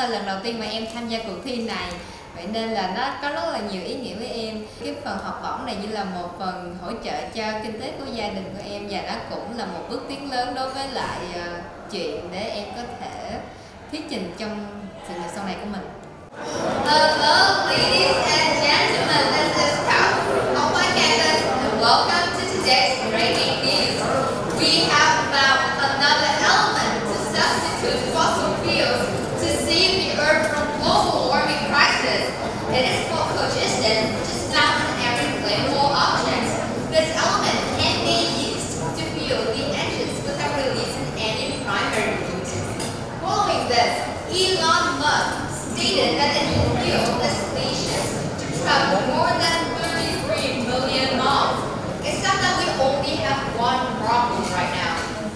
là lần đầu tiên mà em tham gia cuộc thi này. Vậy nên là nó có rất là nhiều ý nghĩa với em. Cái phần học bổng này như là một phần hỗ trợ cho kinh tế của gia đình của em, và nó cũng là một bước tiến lớn đối với lại chuyện để em có thể thuyết trình trong sự nghiệp sau này của mình. Hello, ladies and gentlemen, this is Tao on my campus, and welcome to today's breaking news. We have found another element to substitute fossil fuels to save the Earth from global warming crisis. It is called phlogiston, which is found in every flammable object. This element can be used to fuel the engines without releasing any primary pollutants. Following this, Elon Musk stated that it will fuel the spaceships to travel more than 33 million miles. Except that we only have one problem right now.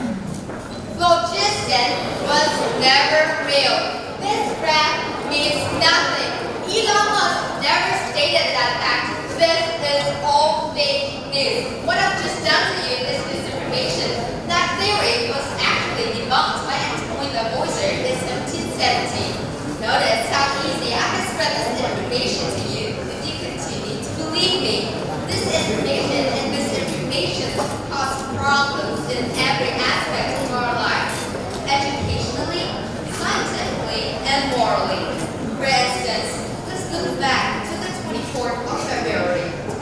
Phlogiston was never real. This graph means nothing. Elon Musk never stated that fact. This is all fake news. What I've just done to you is disinformation. That theory was actually debunked by Antoine Lavoisier in 1770. Notice how easy I can spread this information to you if you continue to believe me. This information and misinformation cause problems in every aspect of our lives, educationally, scientifically, and morally. For instance, let's look back to the 24th of February,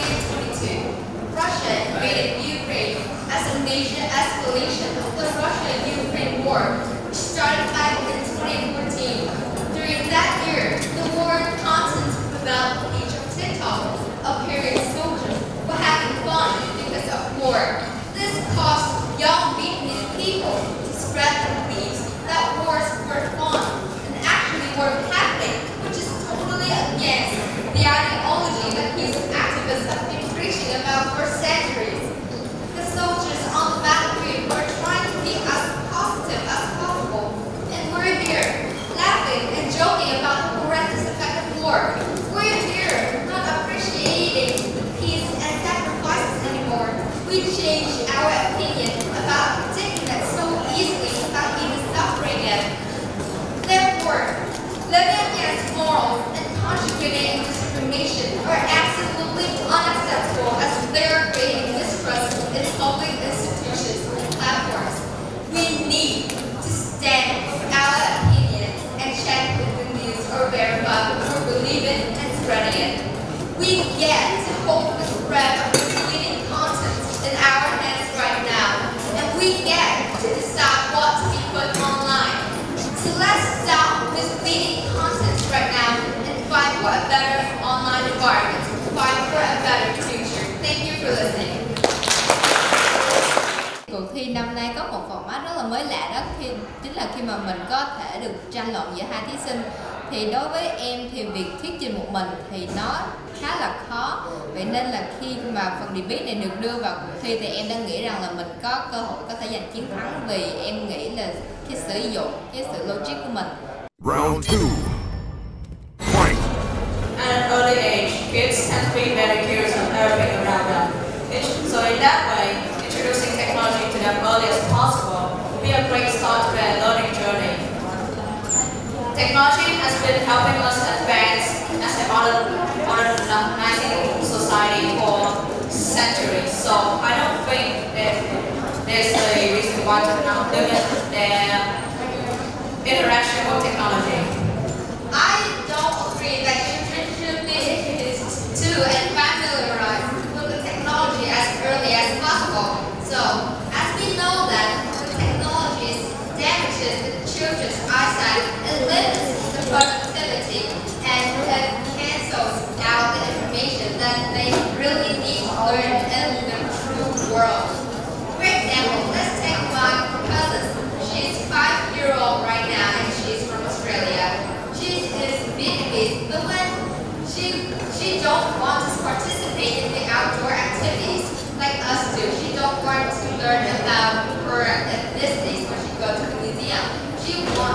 2022. Russia invaded Ukraine as a major escalation of the Russia-Ukraine war, which started back in 2014. During that year, the war content about the age of TikTok, appearing soldiers were having fun because of war. This caused young Vietnamese people to spread the beliefs that wars were fun and actually were happening, which is totally against the ideology that these activists have been preaching about for centuries. The soldiers on the battlefield were trying to be as positive as possible, and we're here laughing and joking about the horrendous effect of war. We're here not appreciating the peace and sacrifices anymore. We change our opinion about taking it so easily without even suffering it. Therefore, living against morals and contributing disinformation are absolutely unacceptable, as they are creating mistrust in public institutions and platforms. We need to stand for our opinion and check if the news are verified before believing and spreading it. We get to hold the spread of misleading content in our hands right now, and we get to decide what to be put online. So let's stop misleading content right now and fight for a better online environment, fight for a better future. Thank you for listening. Cuộc thi năm nay có một format rất là mới lạ, đó chính là khi mà mình có thể được tranh luận giữa hai thí sinh. Thì đối với em thì việc thuyết trình một mình thì nó khá là khó. Vậy nên là khi mà phần debate này được đưa vào cuộc thi thì em đang nghĩ rằng là mình có cơ hội có thể giành chiến thắng, vì em nghĩ là cái sử dụng cái sự logic của mình. Round 2. Fight. At an early age, kids tend to be very curious on everything around them. So in that way, introducing technology to them early as possible will be a great start to their learning journey. Technology has been helping us advance as an organizing society for centuries. So I don't think that there's a reason why to not limit their interaction with technology. I don't agree that children should be introduced to and familiarized with the technology as early as possible. So, as we know that the technology damages the children's eyesight and limits the productivity, and it cancels out the information that they really need to learn in the true world. For example, let's take my cousin. She's 5-year-old right now, and she's from Australia. She is Vietnamese, but when she don't want to participate in the outdoor activities like us do. She don't want to learn about her ethnicities when she goes to the museum. She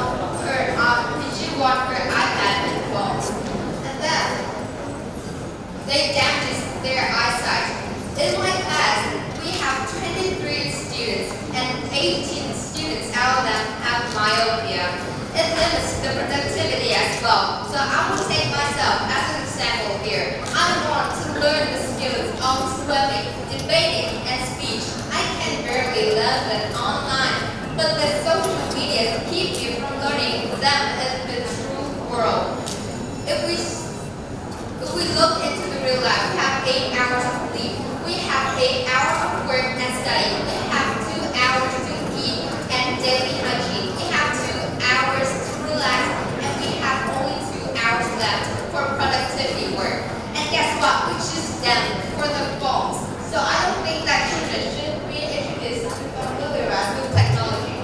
wants her iPad and phone. And then they damage their eyesight. In my class, we have 23 students, and 18 students out of them have myopia. It limits the productivity look into the real life, we have 8 hours of sleep. We have 8 hours of work and study. We have 2 hours to eat and daily hygiene. We have 2 hours to relax, and we have only 2 hours left for productivity work. And guess what? We choose them for the phones. So I don't think that children should be introduced to familiarize with technology.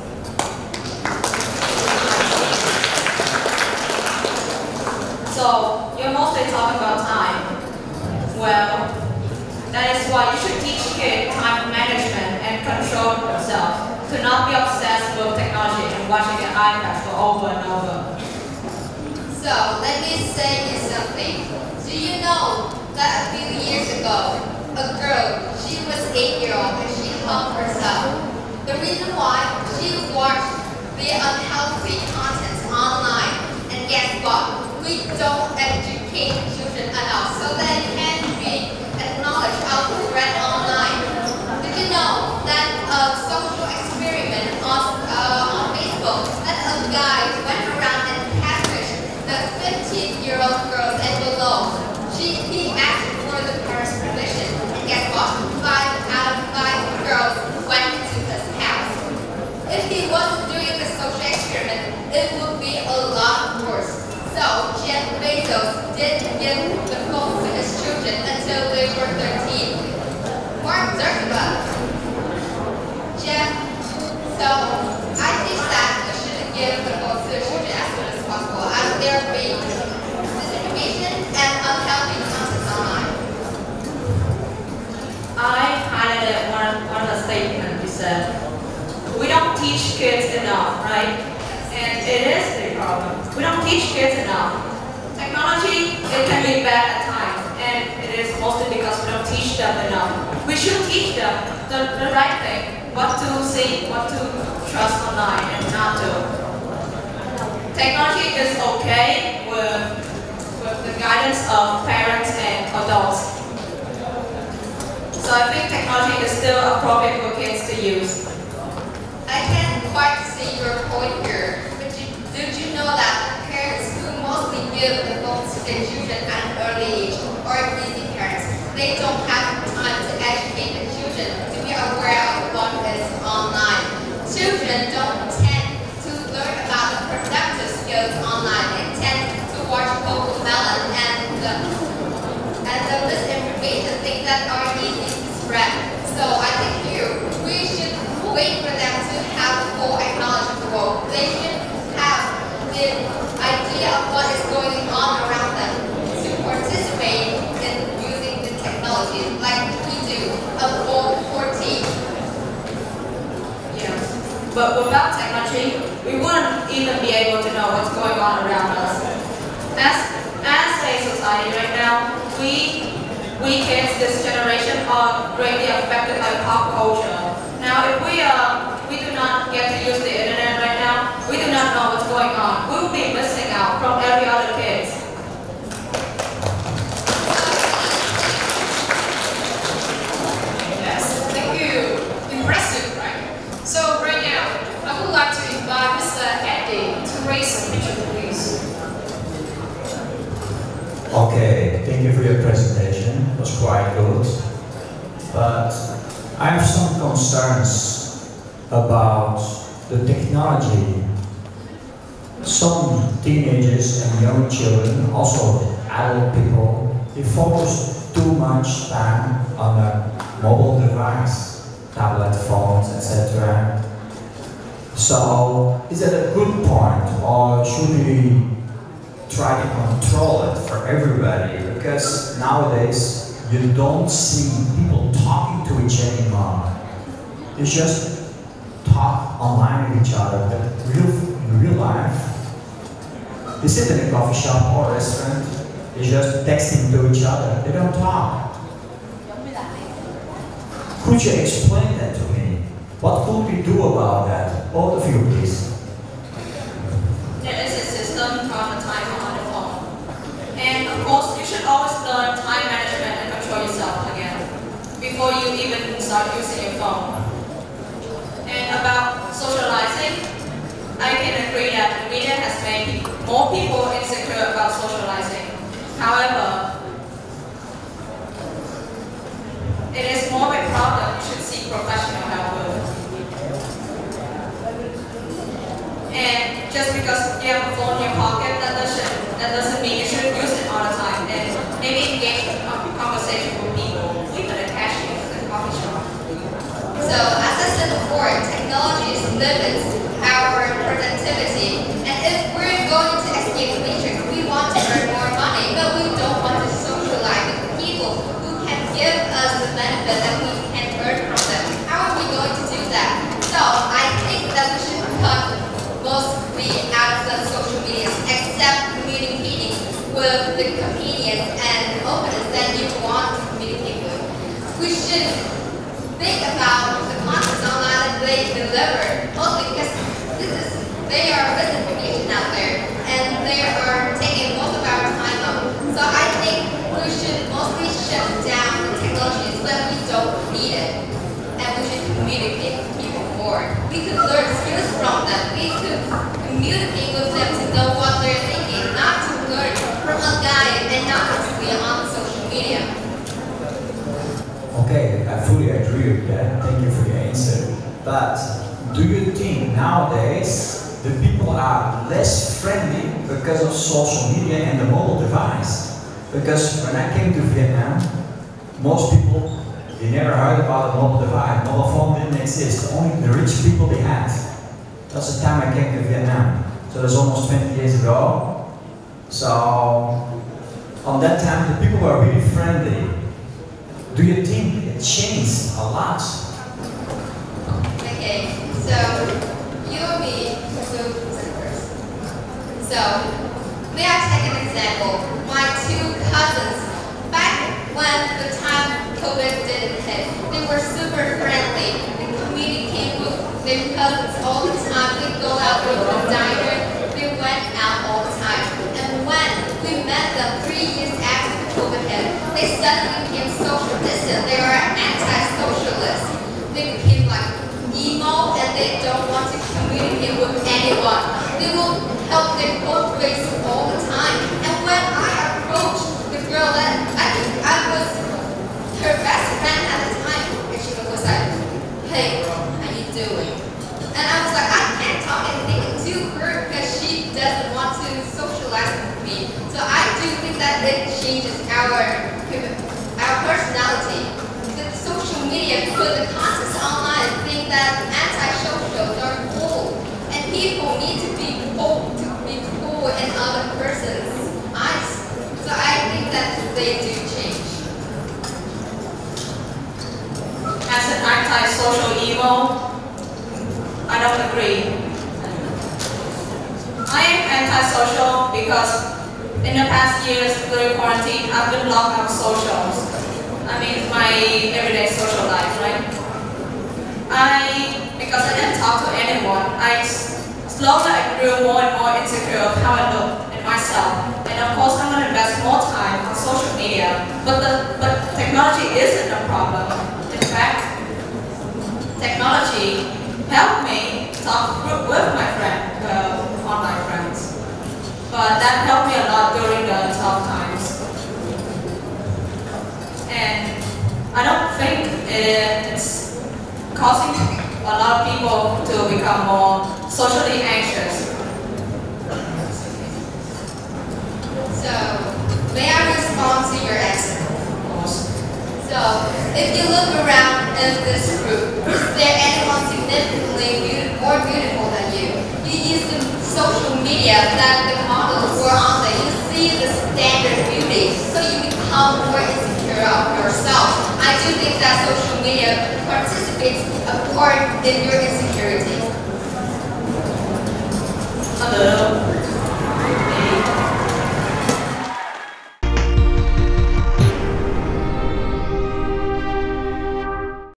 So, you're mostly talking about time. Well, that is why you should teach kids time management and control themselves. To not be obsessed with technology and watching an iPad for over and over. So, let me say you something. Do you know that a few years ago, a girl, she was 8-year-old and she hung herself. The reason why, she watched the unhealthy content online. And guess what? We don't educate children enough so they can be acknowledged how to read online. Did you know that a social experiment on Facebook that a guy went around and catfished the 15-year-old girls and below? He asked for the parents' permission, and guess what? 5 out of 5 girls went to his house. If he wasn't doing the social experiment, it would be a lot worse. So, Jeff Bezos didn't give the phone to his children until they were 13. Mark Zuckerberg. Jeff, so I think that we should give the phone to the children as soon as possible, as there being misinformation and unhealthy content online. I highlighted one of the statements you said. We don't teach kids enough, right? And it is a problem. We don't teach kids enough. Technology, it can be bad at times, and it is mostly because we don't teach them enough. We should teach them the right thing, what to see, what to trust online, and not to. Technology is okay with the guidance of parents and adults. So I think technology is still appropriate for kids to use. I can't quite see your point here, but did you know that parents who mostly give the phones to their children at an early age are busy parents? They don't have time to educate the children to be aware of what is online. Children don't tend to learn about the productive skills online. They tend to watch CoComelon and the misinformation, things that are easy to spread. So I think here we should wait for them to have the full knowledge of the world. They should have the idea of what is going on around them to participate in using the technology like we do of World 14. Yes. But without technology, we wouldn't even be able to know what's going on around us. As a society right now, we kids, this generation, are greatly affected by pop culture. Now, if we do not get to use the internet right now, we do not know what's going on. We will be missing out from every other kids. Yes, thank you. Impressive, right? So right now, I would like to invite Mr. Eddie to raise some picture, please. Okay, thank you for your presentation. It was quite good. But I have some concerns about the technology. Some teenagers and young children, also adult people, they focus too much time on a mobile device, tablet, phones, etc. So, is that a good point, or should we try to control it for everybody? Because nowadays you don't see people talking to each other anymore. They just talk online with each other, but in real life, they sit in a coffee shop or a restaurant, they're just texting to each other, they don't talk. Could you explain that to me? What could we do about that? Both of you, please. There is a system called a timer on the phone. And of course, you should always learn time management and control yourself again before you even start using your phone. And about socializing, I can agree that the media has made more people insecure about socializing. However, it is more of a problem you should seek professional help with. And just because you have a phone in your pocket, that doesn't mean you should use it all the time. And maybe engage in conversation with people, even a cashier at a coffee shop. So, as I said before, technology limits our productivity. And if we're going to escape the matrix, we want to earn more money, but we don't want to socialize with people who can give us the benefit that we can earn from them. How are we going to do that? So, I think that we should cut mostly out of the social media, except communicating with the comedians and opponents that you want to communicate with. We should think about the content online that they deliver, mostly because they are written information out there, and they are taking most of our time up. So I think we should mostly shut down the technologies when we don't need it, and we should communicate with people more. We could learn skills from them. We could communicate with them to know what they're thinking, not to learn from a guy and not to be on social media. Okay, I fully agree with that. Thank you for your answer. But do you think nowadays the people are less friendly because of social media and the mobile device? Because when I came to Vietnam, most people, they never heard about a mobile device. Mobile phone didn't exist. Only the rich people they had. That's the time I came to Vietnam. So that's almost 20 years ago. So on that time, the people were really friendly. Do you think it changed a lot? Okay, so you and me first. So may I take an example? My two cousins, back when the time COVID didn't hit, they were super friendly. They communicated with their cousins all the time. They go out to the diner. They went out all the time. And when we met them 3 years after COVID hit, they suddenly became social distant. They are anti-socialists. They became like emo, and they don't want to communicate with anyone. They will help their own face all the time. And when I approached the girl that I was her best friend at the time, and she was like, "Hey, how you doing?" And I was like, I can't talk anything to her because she doesn't want to socialize with me. So I do think that it changes our personality. The social media put the content online and think that anti-socials are cool, and people need to be cool in other person's eyes. So I think that they do change. As an anti-social emo, I don't agree. I am anti-social because in the past years during quarantine, I've been locked out of socials. I mean, my everyday social life, right? Because I didn't talk to anyone, slowly I grew more and more insecure of how I look in myself. And of course, I'm going to invest more time on social media. But technology isn't a problem. In fact, technology helped me talk with my online friends. But that helped me a lot during the tough times. And I don't think it's causing a lot of people to become more socially anxious. So, may I respond to your answer? So, if you look around in this group, is there anyone significantly more beautiful than you? You use the social media that the models were on there. You see the standard beauty, so you become more insecure of yourself. I do think that social media participates a part in your insecurity.